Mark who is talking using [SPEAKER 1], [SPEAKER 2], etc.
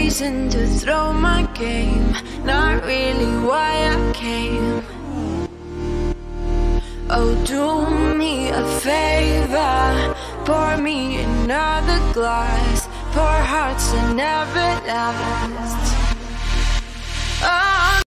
[SPEAKER 1] reason to throw my game, not really why I came. Oh, do me a favor, pour me another glass, pour hearts that never last. Oh.